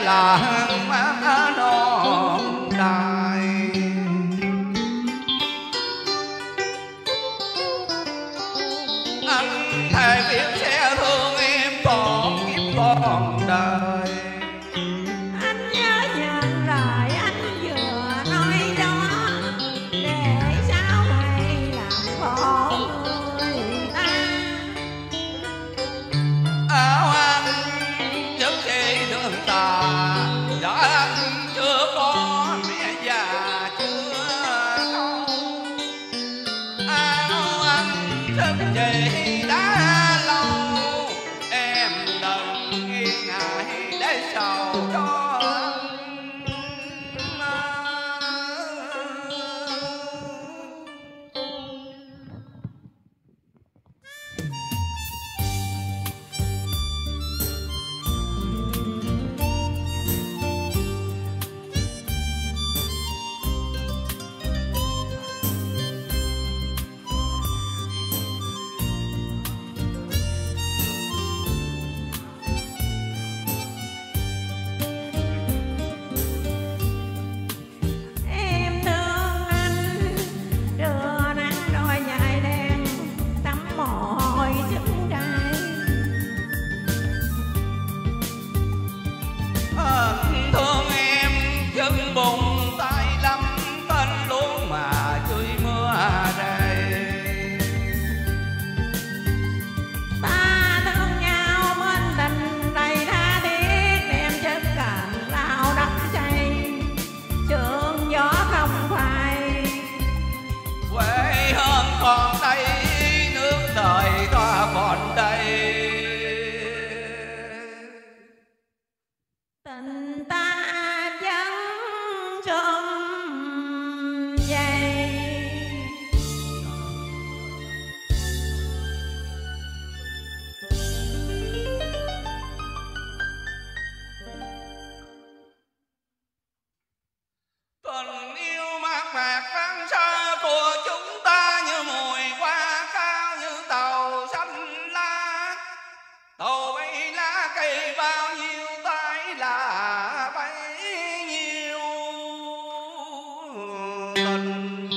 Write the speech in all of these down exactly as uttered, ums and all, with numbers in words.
làng má non đài. Anh thề biết sẽ thương em còn kiếp còn đời. Anh nhớ nhận lời anh vừa nói đó, để sau này làm khổ người ta. Áo anh nhất khi đường tà, đã anh chưa có mẹ già chưa câu. Áo anh thức chị đã lâu, em đừng nghi ngại để sầu cho anh. Em thương anh đưa nắng đôi dài đen, tắm mồ hôi sức trai. Anh thương em chân bụng tay lắm tên luôn mà chửi mưa đây. Ta thương nhau bên tình đầy tha thiết, em chất cần lao đắp chay, sương gió không phai. Quê hương còn đây, nước đời ta còn đây. Tình ta vẫn trong dây. Tình yêu mát mạc vắng xa của chúng ta, như mùi hoa cao như tàu xanh lá. Tàu bay lá cây bao nhiêu tay là bấy nhiêu tình.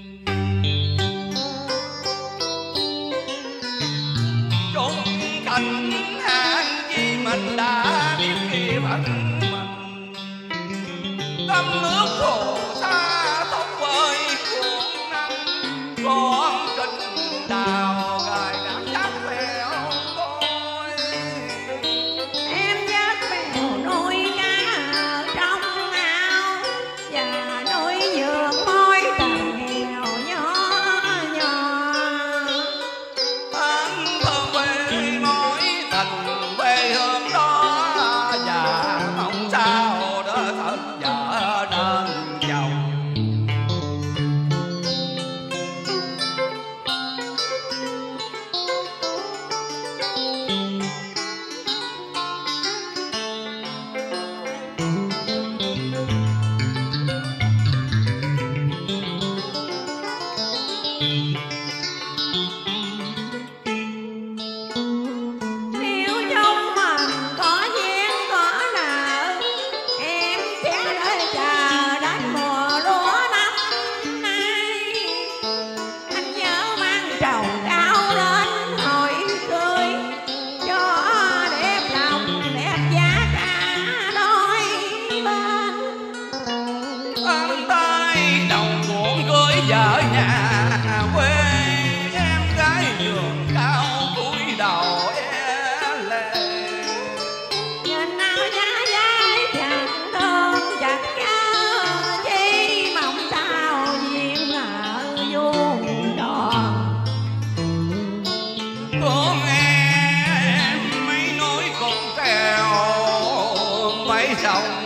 Chung cảnh hàng chi mình đã biết khi phận mình. Tâm nước phù sa tóc bơi cuộn năm, con kinh đào gài cảm giác bèo tôi. Em dắt bèo nuôi cá ở trong ao, và nuôi vườn môi tình nghèo nhỏ nhỏ. Anh thương quê mối tình quê hương đó, và mong sao đỡ thật vợ nên chồng. Nếu trong mình có duyên có nợ, em sẽ đợi chờ đến mùa lúa năm nay. Anh nhớ mang trầu cao lên hồi cười, cho đẹp lòng đẹp giá cả đôi bên. Anh tay đồng cuộn cưới vợ nhà quê, em gái giường cao cúi đầu e lệ. Nhìn áo giá dái chặt thương chặt nhớ chi, mong sao duyên nợ vuông tròn. Con em mấy núi con treo mấy sông